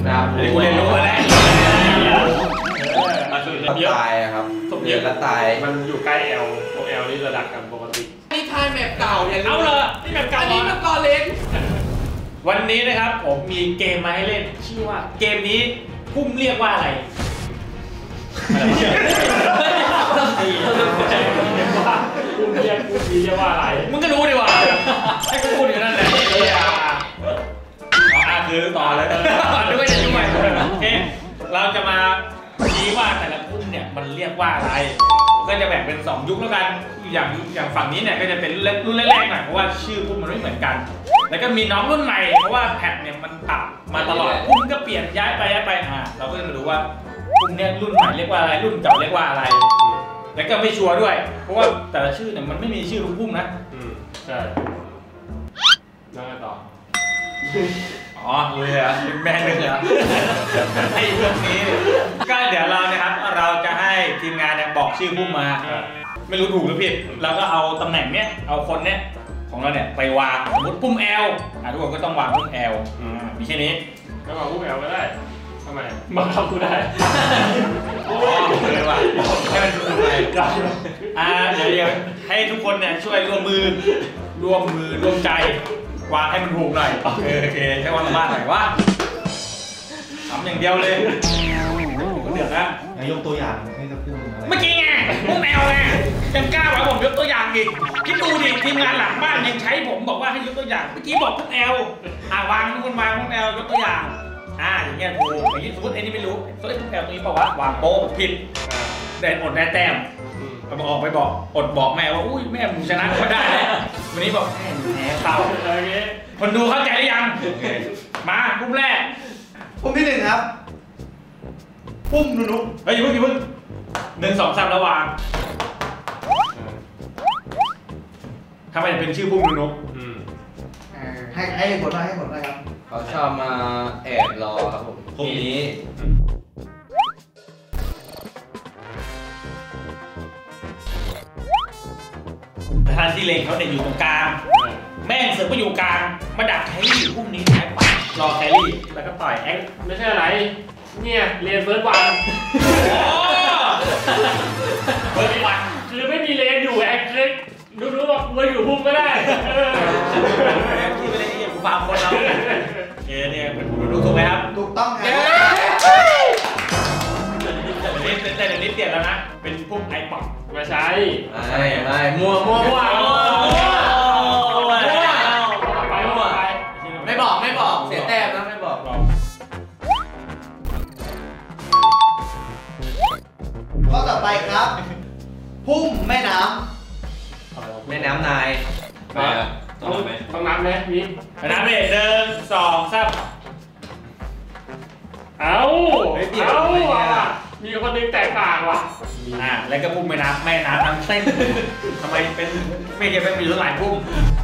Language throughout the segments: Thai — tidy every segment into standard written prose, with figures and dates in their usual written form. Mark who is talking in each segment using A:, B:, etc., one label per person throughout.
A: นะครับ
B: กูเรียนรู้มาแล้ว
A: ตายครับเยอะแล้วตาย
C: มันอยู่ใกล้แอลพวกแอลนี่ระดับกันปกติ
D: นี่ทายแมปเก่าเนี่ย
B: เอาเลยนี่แบบเก่า
D: อันนี้มันก่อนเล่น
B: วันนี้นะครับผมมีเกมมาให้เล่นชื่อว่าเกมนี้พุ่มเรียกว่าอะไร
C: พุ่มเรียกว่าอะไร
B: มึงก็รู้ดีว่าให้กูพูดอยู่นั่นแหละคือต่อเลยด้วยจะด้วยโอเคเราจะมาชี้ว่าแต่ละพุ่มเนี่ยมันเรียกว่าอะไรก็จะแบ่งเป็น2ยุคแล้วกันอย่างฝั่งนี้เนี่ยก็จะเป็นรุ่นแรกๆหน่อยเพราะว่าชื่อพุ่มมันไม่เหมือนกันแล้วก็มีน้องรุ่นใหม่เพราะว่าแพทเนี่ยมันปรับมาตลอดพุ่มก็เปลี่ยนย้ายไปเราก็จะมาดูว่าพุ่มเนี่ยรุ่นใหม่เรียกว่าอะไรรุ่นเก่าเรียกว่าอะไรแล้วก็ไม่ชัวร์ด้วยเพราะว่าแต่ละชื่อเนี่ยมันไม่มีชื่อทุกพุ่มนะ
C: ใช่แล้วไงต่อ
B: อ๋อเลยอ่ะแม่เลยอ่ะไอ้พวกนี้ก็เดี๋ยวเรานะครับเราจะให้ทีมงานเนี่ยบอกชื่อพุ่มมาไม่รู้ถูกหรือผิดเราก็เอาตำแหน่งเนี้ยเอาคนเนี้ยของเราเนี่ยไปวางสมมติพุ่ม L ทุกคนก็ต้องวางพุ่ม L มีแค่นี้
C: ก็วางพุ่ม L ก็ได้ทำไมบังคับกูได้
B: อ๋อเลยว่ะให้มันถูกเลยเดี๋ยวให้ทุกคนเนี่ยช่วยร่วมมือร่วมใจวางให้มันถูกหน่อยโอเคใช้วางบ้านหน่อยว่าทำอย่างเดียวเลยเดือดนะ
A: ยกตัวอย่างให้สักพุ่มอะไร
B: เมื่อกี้ไงพุ่ม L ไงยังกล้าว่าผมยกตัวอย่างอีกคิดดูดิทีมงานหลังบ้านยังใช้ผมบอกว่าให้ยกตัวอย่างเมื่อกี้บอกพุ่ม L วางทุกคนวางพุ่ม L ยกตัวอย่างอย่างเงี้ยถูกอย่างนี้สมมติไอ้นี่ไม่รู้ตัวไอ้พุ่ม L ตรงนี้บอกว่าวางโป๊ะผิดได้อดได้แต้มออกไปบอกอดบอกแม่ว่าอุ้ยแม่มึงชนะก็ได้วันนี้บอกแม่แพ้เต่าคนดูเข้าใจหรือยังมาพุ่มแรก
D: พุ่มที่1ครับพุ่มนุ๊ก
B: เฮ้ยอย่าเพิ่ง1 2 3ระหว่างทำไมเป็นชื่อพุ่มนุ๊ก
D: ให้ผลให้ครับ
A: เขาชอบมาแอบรอครับผมพวกนี้
B: ทางที่เลงเขาเนี่ยอยู่ตรงกลางแม่งเสือกไปอยู่กลางมาดักแครี่พุ่มนี้แท็กปัดรอแครี่แล้วก็ต่อยแอ็ก
C: ไม่ใช่อะไรเนี่ยเรียนเฟิร์สวันคือไม่มีเลนอยู่แอ็กเล็กรู้ว่ากูอยู่พุ่มก็ได้
B: ที่ไม่ได้ที่กูฟาร์มคนเราเนี่ยเป็นดูถูกไหมครับ
D: ถูกต้องครับ
B: แต่เดี๋ยวนี้เปลี่ยนแล้วนะเป็นพุ่มไอป๊อป
C: ไม่ใช่
A: ไม่มัวไม่บอกเสียแต้มนะไม่บอก
D: ข้อต่อไปครับพุ่มแม่น้
A: ำนาย
C: ต้องนับไหมมี
B: นับเลย1 2 3
C: เอามีคนนึงแตกต่างว่ะ
B: แล้วก็พุ่มแม่น้ำทั้งเส้นทำไมเป็นไม่ใช่เป็นมีหลายพุ่ม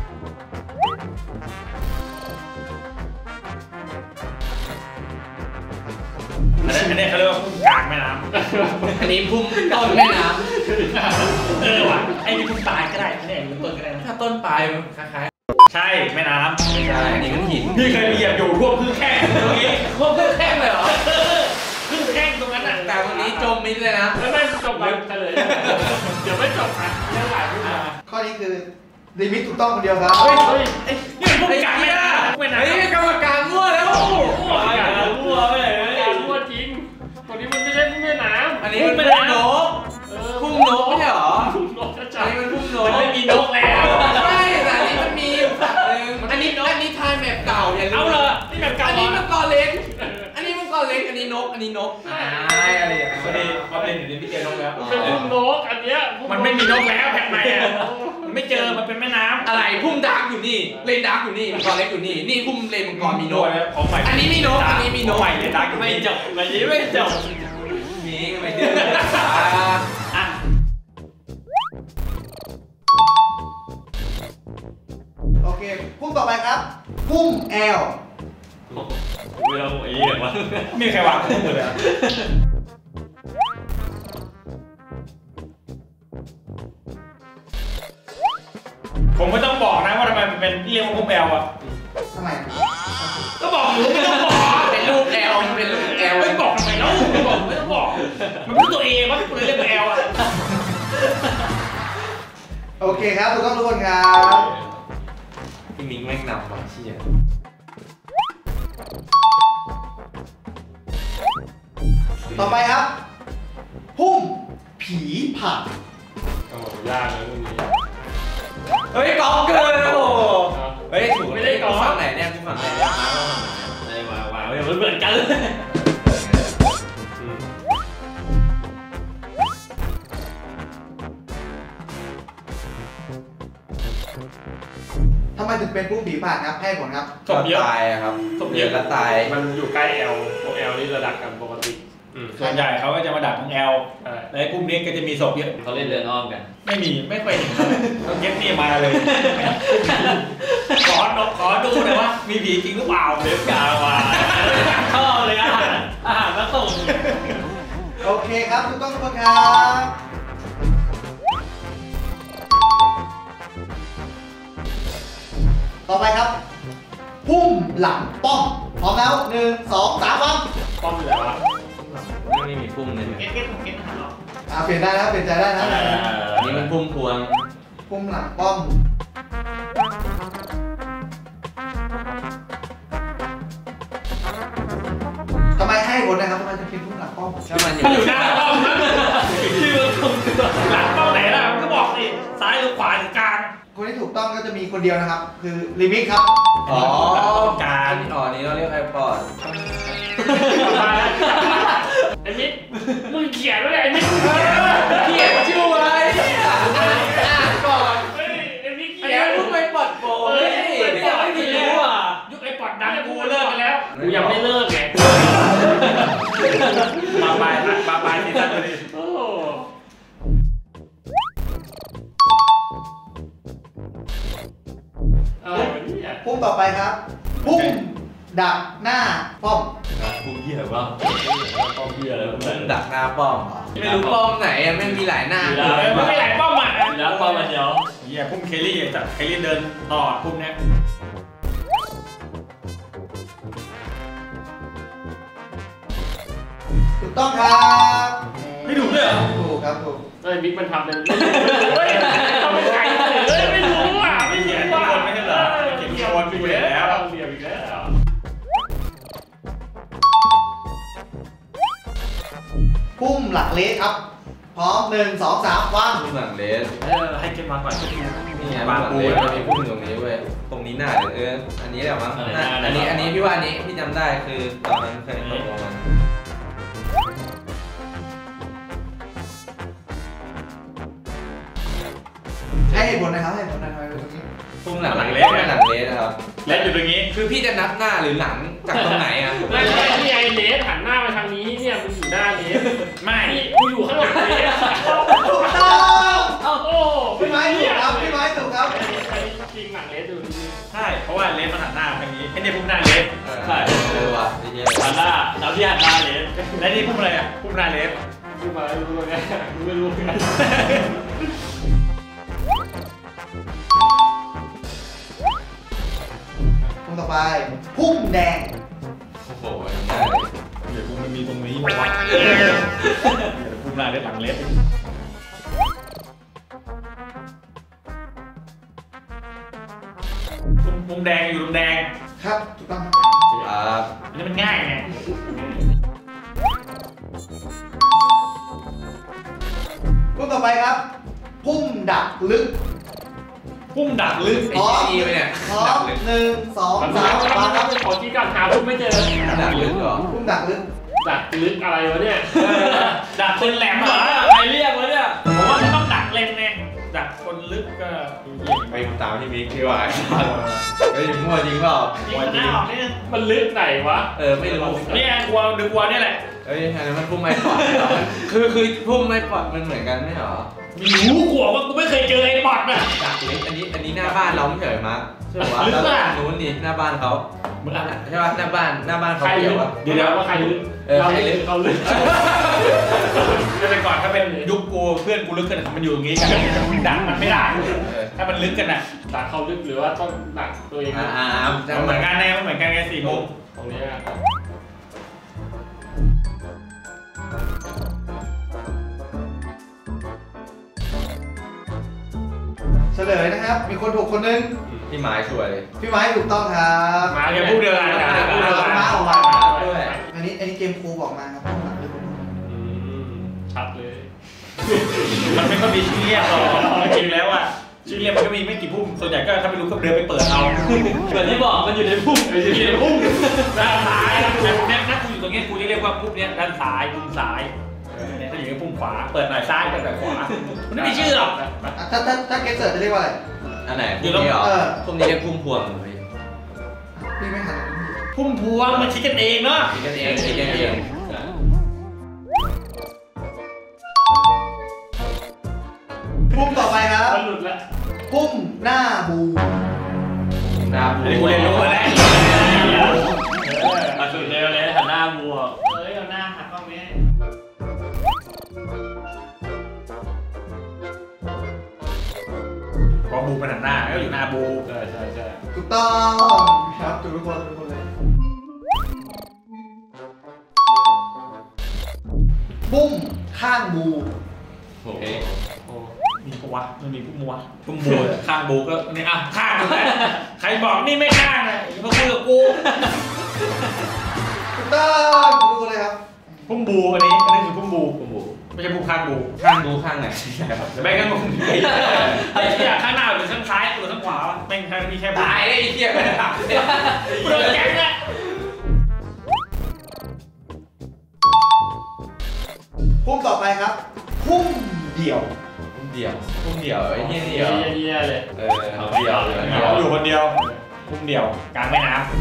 B: อันนี้เขาเรียกว่าพุ่มกลางแม่น้ำ
A: อันนี้พุ่มต้นแม่น้
B: ำว่ะไอ้นี่พุ่มปลายก็ได้อันนี้พุ่มต้นก็ได้
A: ถ้าต้นปลายคล้าย
B: ใช่แม่น้ำ
A: ใช่นี่ก็หิน
B: พี่เคยเหยียบอยู่ท่วมครึ่งแข้งตรงนี้
A: ท่วมครึ่งแข้งเลยเหรอ
B: ครึ่งแข้งตรงนั้นอ่ะ
A: แต่วันนี้จมมิดเลยนะ
C: ไม่จบเลยเดี๋ยวไม่จบอ่ะเรื่องหลาย
D: ข้อนี้คือลิมิตถูกต้องคนเดียวครับ
B: นี่พุ่มกลางไม่ได้
A: กรรมการมั่วแล้ว
B: มั่วเลย
C: มั่วจริงตัวนี้มันไม่ใช่พุ่มแม่น้ำ
A: อันนี้มันเป็นนกพุ่มนกไม่ใช่หรออันนี้มันพุ่มนก
B: มันไม่มีนกแล้ว
A: ใช่แต่อันนี้มันมีอันนี้ทายแมปเก่าอย่าง
B: เอาเลยนี่แบบเก่า
D: อันนี้มันก่อนเล่นอันนี้นก
A: อะไรอย่างเงี้ย
B: พอดีเขาเล่นอยู่ในพิเศษนกแล้ว
C: เป็นพุ่มนกอันเนี้ย
B: มันไม่มีนกแล้วแผ่นใหม่มันไม่เจอมันเป็นแม่น้ำ
A: อะไรพุ่มดาร์กอยู่นี่เลนดาร์กอยู่นี่มังกรเล็กอยู่นี่พุ่มเลนมังกรมีนก
B: ของใหม่
A: อันนี้มีนก
B: ใหม่เลนดาร์กไม่จบไม่จบ
A: มีก็ไม่เดือด
D: โอเคพุ่มต่อไปครับพุ่ม L
B: ไม่ต้องไอ้เหี้ยวะมีใครวางพุ่มเลยผมไม่ต้องบอกนะว่าทำไมมันเป็นเรียกว่าพุ่ม L อ่ะ
D: ทำไม
B: ก็บอกอยู่ไม่ต้องบอก
A: เป็นรูป L เป็น
B: เรียกว่าแอลอ่ะ
D: โอเคครับถูกต้องทุกคนครับ
A: พี่มิงแม่งนำว่ะเชี่ย
D: ต่อไปครับ พุ่มผีผ่า
C: โอ้ยากเลยเรื่องนี้
A: เฮ้ยกองเกินโอ้โหเฮ้ยถูก
C: ไม่ได้กอง
A: ฝั่งไหนเนี่ยกูฝั่งไหนเนี่ยมาแล้ว
C: ไอ้ว้าวมันเหมือนกันเลย
D: ทำไมถึงเป็นพุ่มผีผ่าครับให้ผลครับ
B: ศพเยอะ
A: ตายอะครับ
B: ศพเยอะ
A: แล้วตาย
C: มันอยู่ใกล้แอลพวกแอลนี่ระดับกันปกติ
B: ส่วนใหญ่เขาก็จะมาดักตรงแอลและกลุ่มนี้ก็จะมีศพเยอะ
C: เขาเล่นเดินอ้อมกัน
B: ไม่เคยเห็นต้องเก็บนี่มาเลย ขอดูหน่อยว่ามีผีจริงหรือเปล่าเด็กกาว่าชอบเลยอาหารมาส่ง
D: โอเคครับถูกต้องทุกคนครับ ต่อไปครับ พุ่มหลังป้อมพร้อมแล้ว1 2 3วาง
C: ป้อมอยู่แล้ว
A: ไม่มีพุ่มเลย
C: เก็ตเป
D: เปลี่
C: ลี่
D: ยนได้นะเปลี่ยนใจได้นะ
A: อันนี้มันพุ่มพวง
D: พุ่มหลังป้อมทำไมให้ผลนะครับทำไมจะเป็นพุ่มหลังป้อม
A: ถ้ามัน
B: อยู่หน้าป้อมชื่อหลังป้อมไหนล่ะก็บอกสิซ้ายหรือขวาหรือกลาง
D: คนที่ถูกต้องก็จะมีคนเดียวนะครับ คือลิมิกครับ
A: อ๋อ
B: การ
A: อ๋อนี่เราเรียกไอปอด
C: ไอ้มิกมึงเขียนไว้เลยไอ้มิก
A: เขียนชื่อไว้อ่านก่อน
C: เฮ้ยไอ้มิก
A: ไอ้
C: เขียน
A: เพิ่งไปปลดโปรย
C: ไม่มีแล้วอ่ะยุคไอ้ปอดดังกูเลิกไปแล้วกูยังไม่เลิกไง
B: มาปลายซีซั่นเลย
C: โอ้เนี่ย
D: พุ่มต่อไปครับ พุ่มดักหน้าป้อม
A: พุ่มเหี้ยบ้าง
C: ป้อมเบี้ยเลย
A: ดักหน้าป้อมไม่รู้ป้อมไหนอะไม่มีหลายหน้า
B: ไม่มีหลายป้อมอ่ะ
C: แล้วป้อมมันเดียว
B: เฮียพุ่มเคลลี่จากเคลลี่เดินต่อพุ่มเนี้ย
D: ถูกต้องครับ
B: ไม่ถูกเลยเหรอ
D: ถูกครับถูก
C: ไอ้มิกมันทำเป็นเฮ้ยทำเป็นไงเลยไม่รู้อ่ะไม่
B: เขียน
C: รู้
B: ทุก
C: อ่ะ
B: คนไม่ใช่เหรอเขียนทุกคนกูเห็นแล้ว
C: เรียบอีกแล้ว
D: พุ่มหลักเลสครับ พร้อม1 2 3วาง
A: พุ่มหลังเลส
B: ให้เกมมาก่อน
A: นี่ไงพุ่มหลังเลสมันมีพุ่มตรงนี้เว้ยตรงนี้หน้าเดี๋ยวอันนี้แหละมั้งอันนี้พี่ว่าอันนี้พี่จำได้คือตอนนั้นเคยตกลงมัน
D: ให้เหตุผลนะครับให้เหตุผลหนะครับตรงนี้
A: พุ่มหลังเลสหลังเลสนะครับ
B: และอยู่ตรงนี้
A: คือพี่จะนับหน้าหรือหลังจากตรงไหนอ่ะ
C: ไม่ใช่ที่ไอ้เลสหันหน้ามาทางนี้เนี่ยมึงอยู่หน้าเลส
B: ไม่
C: นี่กูอยู่ข้างหลังเลส
D: ถูกต้อง
C: โอ้โห
D: พี่ไม้ถูกครับพี่ไม้ถูกครับ
C: ไอ้จริงหลังเลสดูดี
B: ใช่เพราะว่าเลสมันหันหน้าทางนี้ไอ้นี่พุ่มหน้าเลส
A: ว่ะไอ้เหี้ย
C: หันหน้าเราที่หันหน้าเลส
B: และนี่พุ่มอะไรอ่ะพุ่มหน้าเลส
C: กูมารู้ตัวไงกูไม่รู้ไง
D: พุ่มต่อไป พุ่มแดง
A: โอ้โหง่ายเลย
B: เดี๋ยวพุ่มมันมีตรงนี้บอกว่าพุ่มหน้าเลสหลังเลสมุมแดงอยู่มุมแดง
D: ครับถูกต้องครับ
A: ครับ
B: อันนี้มันง่ายไง
D: พุ่มต่อไปครับ พุ่มดักลึก
B: พุ่มดักลึก
A: ไอ้ที่นี่ไปเนี่ย
D: พร้อ
A: ดั
D: ม
A: กลึก
D: 1 2
C: มัน
D: 3วางครับ
C: ขอที่การหาพุ่มไม่เจอ
A: ดักลึกเหรอ
D: พุ่มดักลึก
C: ดักลึกอะไรวะเนี่ย
B: ดักคนแหลมเหรอใครเรียกวะเนี่ยผมว่ามันต้องดักเลนไงดักคนลึกก็
A: ไปตามที่มิกที่ว่าเฮ้ยมั่วจริงเปล่า
B: ยิงหน้าออกนี่
C: มันลึกไหนวะ
A: ไม่รู้
B: นี่กลัวดึกวัวนี่แหละ
A: เฮ้ยอันนั้นมันพุ่มไม้ปอดเหรอคือพุ่มไม้ปอดมันเหมือนกันไม่เหรอ
B: มีรู้กลัวว่ากูไม่เคยเจอไอ้บอทน่ะ
A: ดักลึกอันนี้หน้าบ้านเราไม่ใช่เหรอมาร์คใช่ปะ
B: ลึก
A: แล้ว
B: อะ
A: นู้นนี่หน้าบ้านเขา
B: มึงอ่ะ
A: ใช่ปะหน้าบ้านเขา
C: ใคร
A: เกี่
C: ลึ
A: ยว
C: ก
A: ปะ
C: เดี๋ยวว่าใครลึก
A: ใครลึก
C: เขาลึก
B: ก็เป็นก่อนถ้าเป็นยุคกูเพื่อนกูลึกกันมันอยู่อย่างงี้กันดักมันไม่ได้ถ้ามันลึกกันน่ะ
C: ดักเขาลึกหรือว่าต้องดักตัวเอง
B: มันเหมือนกันแน่มันเหมือนกันไง4 มุม
C: ตรงนี้อะ
D: พลยนะครับ มีคนถูกคนนึง
A: พี่ไม้ช่วยเลย
D: พี่ไม้ถูกต้องครับ
B: มาแค่พูดเดียวกันนะ
D: มาออกมา
A: ด้วย
D: อันนี้เกมครูบอกมาครับ
C: ชัดเลย
B: มันไม่ค่อยมีชื่อเรียกหรอกจริงแล้วอ่ะชื่อเรียกมันก็มีไม่กี่พุ่มส่วนใหญ่ก็ถ้าไม่รู้ก็เดินไปเปิดเอา
C: เหมือนที่บอกมันอยู่ในพุ่ม
B: อยู่ในพุ่มด้านซ้ายเนี่ยถ้ากูอยู่ตรงนี้กูจะเรียกว่าพุ่มเนี้ยด้านซ้ายพุ่มซ้ายเนี่ยถ้าอยู่ในพุ่มขวาเปิดหน่อยซ้ายเปิดหน่อยขวามันไม่มีชื่อหรอก
D: ถ้าเกสเซิร์จะเรียกว่าอะไร
A: อันไหนพุ่มนี้เหรอพุ่มนี้เรียกพุ่มพวงเลย
D: พี่ไม่ทัน
B: พุ่มพวงมันคิดกันเองเนาะ
A: คิดกันเองคิดกันเอง
D: พุ่มต่อไปครับ
C: มันหลุดแล้ว
D: พุ่มหน้าบู
A: หน้า
B: อันนี้กูเรียนรู้มาแล้ว
C: มาสุดเร็วเลยหันหน้ามัวเฮ้ยเอาหน้าหักกล้องนี้
B: พอบูมันหันหน้าก็อยู่หน้าบู
C: ใช่ใช่ใช่
D: ถูกต้องครับทุกคนเลยพุ่มข้างบู
A: โอเค
B: มีปะวะมันมีพุ่มวะพุ่มบูข้างบูก็นี่อ่ะข้างอยู่แล้วใครบอกนี่ไม่ข้างเลยมาคุยกับกู
D: ถูกต้องดูเลยครับ
B: พุ่มบูอันนี้คือพุ่มบู
A: พุ่มบู
B: ไม่ใช่พุ่มข้างบู
A: ข้างบูข้างไหน
B: แต่แม่งก็งงไอ้เหี้ยข้างหน้าหรือข้างซ้ายหรือข้างขวาแม่งข้างนี้แค่
A: ตายเลยไอ้เหี้ยไม่ได้ทำเลย
B: โดนแก๊งเนี่ย
D: พุ่มต่อไปครับ พุ่มเดี่ยว
A: พุ่มเดี่ยวพุ่มเดี่ยวไอ้เหี้ยเดี่ยว
C: เยี่ยเลย
A: เเดี่ยวเลย
B: เขาอยู่คนเดียวพุ่มเดียวกลางแม่น้ำ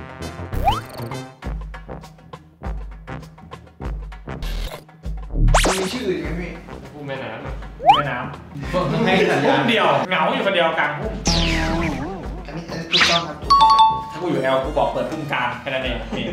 D: มีชื่ออื่นไหมพี่
C: พุ่มแม่น้
B: พุ่มแม่น้ำ
A: ให้สัญ
B: พุ่
A: ญาม ณ
B: เดียวเหงาอยู่คนเดียวกลางพุ่ม
D: อันนี้ถูกต้องครับถูกต้อง
B: ถ้ากูอยู่แอลกูบอกเปิดพุ่มกลางแค่นั้นเองนี่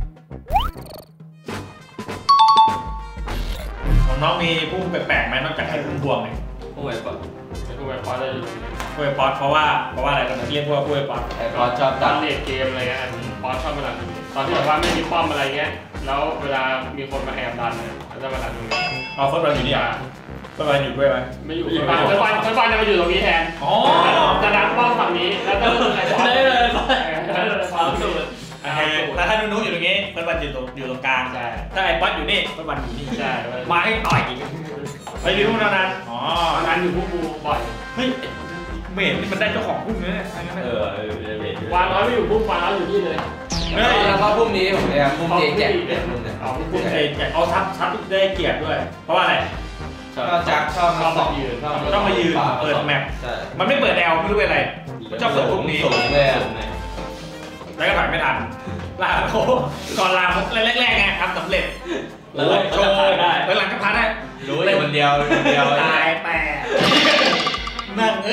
B: ของน้องมีพุ่มแปลกๆไหมนอกจากให้พุ่มพวงเนี่ย
A: พุ่มไอ้ป๊อต
C: ำไอ้พุ่มแบบพอจะอยู่
B: พุ่มไอป๊อตเพราะว่าอะไรตอนนั้นเรียกว่าพุ่มไอป๊อต
A: ไอ้ป๊อตชอบ
C: ต
A: ตั
C: อ
A: ด
C: นเลดเกมอะไรเงี้ยพอชอบมาหลังตรงนี้ตอนที่แบบว่าไม่มีป้อมอะไรเงี้ยแล้วเวลามีคนมาแอบดันเนี่ยเขาจะมาดันตรงนี้
B: เอาเฟิร์สบอลอยู่นี่อ่ะเฟิร์สบอลอยู่ด้วยไหม
C: ไม่อยู่เฟิร์สบอลจะมาอยู่ตรงนี้แทน
B: อ๋อ
C: จะดันป้อมฝั่งนี้แล้วก็ไอ้บอลได้เลยความสุด
B: โอเคแล้วถ้านุ้อยู่ตรงนี้เฟิร์สบอลอยู่ตรงกลาง
C: ใช่
B: ถ้าไอ้ป๊อตอยู่นี่เฟิร์สบอลอยู่นี่
C: ใช่
B: มาให้ต่อยอีกไปดูนู่นนั้นอ๋อ
C: ดันอยู่พุ่มบูบ่อย
B: เฮ้ยเมดนี่มันได้เจ้าของพุ่มเลยนะงั้น
C: วางน้อยไม่อยู่พุ่มวางน้อยอยู่ที่เลย
A: แล้วก็พุ่มนี้ผมเรียกพุ่มเจแจ็คเนี่ยพุ่มเนี่ย
C: เอาพุ่ม
B: พุ่มเจเอาทับได้เกียรติด้วย เพราะว่าอะไร
A: ก็จักชอบมาสองยืน
B: ต้องมายืนเปิดแมป
A: ใช่
B: มันไม่เปิดแนวไม่รู้เป็นอะไรชอบเปิดพุ่มนี้
A: สูงเลยอ่ะ
B: แล้วก็ถอยไม่ทันลาโคก่อนลาแรกๆไงทำสำเร็จโอ้โชว์แล้วหลังก็พัดได้
A: รู้เลยคนเดียวคนเดียว
B: ตายแปะนั่ง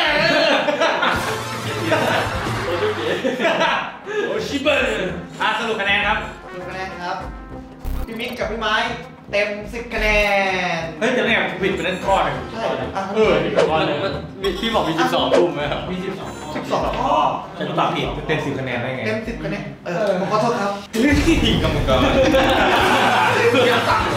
B: โอชิเบอร์สรุปคะแนนครับ
D: ถูกคะแนนครับ พี่มิกกับพี่ไม้เต็ม10คะแนน
B: เฮ้ยแต่เนี่ยกูผิดไปนั่นข้อหนึ่ง
D: ใช่อ่ะ
C: นี่ก็ว่าเลย
E: พี่บอกมี12ทุ่มไหมครับ
A: มี
D: 12ข้อ
B: ฉันตอบผิดเต็ม10คะแนนได้ไง
D: เต็ม10คะแนนผมขอโทษครับ
A: กรรมการยังสั่งเหรอ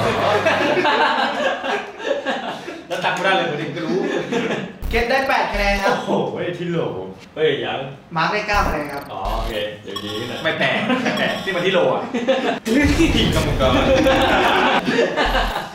B: แล้วตักไม่ได้เลยคนอื่นก็รู้
D: เกตได้8คะแนนครับ
E: โอ้โหที่โหลเฮ้ยยัง
D: มาร์คได้9คะแนนครับ
E: อ๋อโอเคเดี๋ยวดีขึ้นนะ
B: ไม่แปลกที่มาที่โลอ่ะ
A: กรรมการ